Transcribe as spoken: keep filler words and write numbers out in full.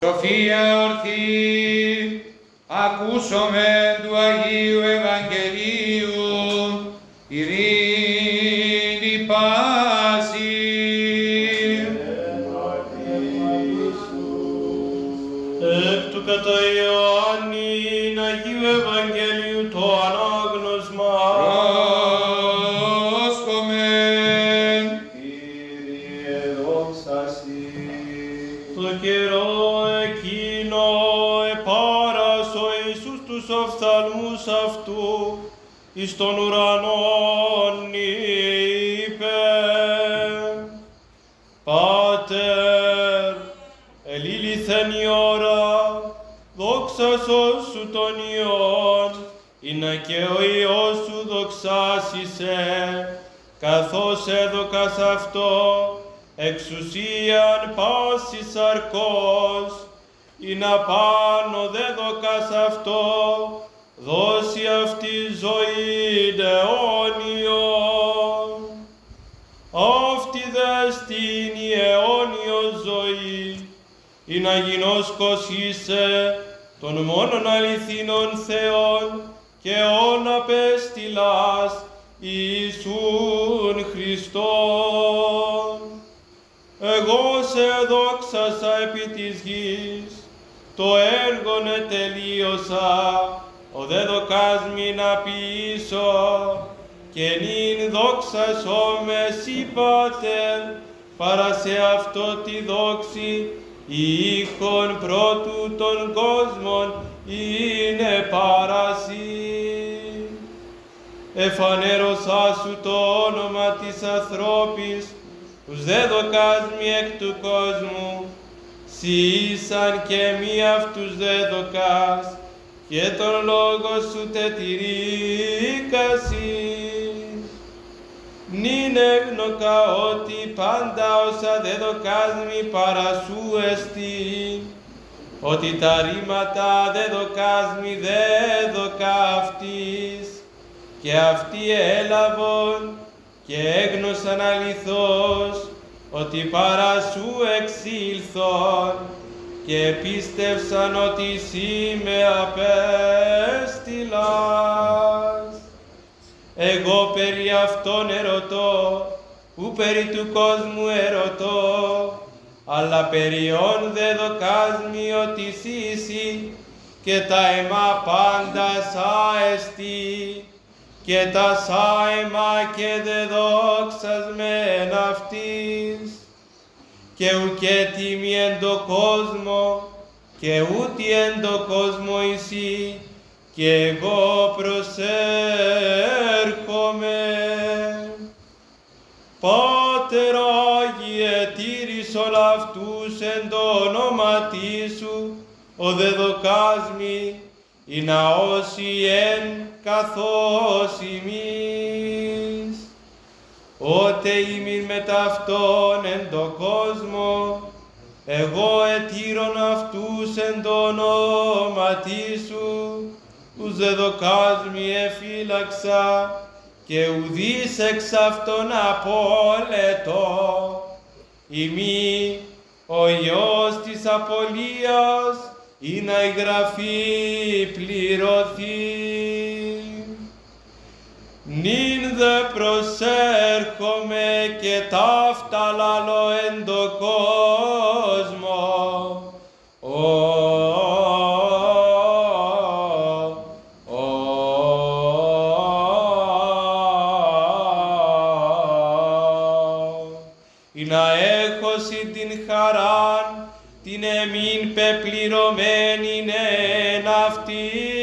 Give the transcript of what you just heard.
Σοφία ορθή, ακούσομεν του Αγίου Ευαγγελίου, ειρήνη πάση. Εκ του κατά Ιωάννην Αγίου Ευαγγελίου το ανάγνωσμα. Πρόσκομεν. Κύριε δόξα σοι. Το καιρό εκείνο επάρασε ο Ιησούς τους οφθαλμούς αυτού εις τον ουρανόν είπε: Πάτερ, ελήλυθεν η ώρα, δόξασον σου τον Υιόν, είναι και ο Υιός σου δοξάσισε, καθώς έδωκας αυτό εξουσίαν πάσης σαρκός, είναι απάνω δε δωκάς αυτό, δώσει αυτή ζωή αιώνιον. Αυτή δε στην η αιώνιο ζωή, είναι αγινώσκος είσαι των μόνον αληθινών Θεών και όν απέστειλας Ιησούν Χριστόν. Εγώ σε δόξασα επί της γης, το έργον ετελείωσα, ο δε δοκάς μη να ποιήσω, και νυν δόξασόμαι σοι Πάτερ, παρά σε αυτό τη δόξη, ήχον πρώτου των κόσμων είναι παρασύ. Εφανέρωσά σου το όνομα της ανθρώπης, τους δε δοκάς μη εκ του κόσμου, σοι ήσαν και μη αυτούς δε δοκάς, και τον λόγο σου τετηρήκασις. Νυν έγνωκα ότι πάντα όσα δε δοκάς μη παρά σου εστί, ότι τα ρήματα δε δοκάς μη δε δοκά αυτής, και αυτοί έλαβον και έγνωσαν αληθώς ότι παρά σου εξήλθον, και πίστευσαν ότι εσύ με απέστειλας. Εγώ περί αυτών ερωτώ, που περί του κόσμου ερωτώ, αλλά περί όν δε δοκάς μη ότι εσύ, και τα αιμά πάντα σα εστί, και τα σάιμα και δε δόξασμεν αυτής, και ουκέτι μη εν το κόσμο, και ούτι εν το κόσμο εσύ, και εγώ προσέρχομαι. Πάτερ Άγιε, τήρησον αυτούς εν το ονόματί σου, ο δε δοκάς μη, η ναώσει εν καθώς ημείς. Ότε ημίν με ταυτόν εν το κόσμο, εγώ ετήρων αυτούς εν το ονόματί σου, ους δε δοκάς μη εφύλαξα, και ουδείς εξ αυτών απόλετο. Ημί ο Υιός της απολίας, ή να η γραφή πληρωθεί. Νυν δε προσέρχομαι και ταύτα λαλώ εν το κόσμο. Ο, ο, ή να έχωση την χαράν, την εμήν πεπληρωμένην εν αυτή.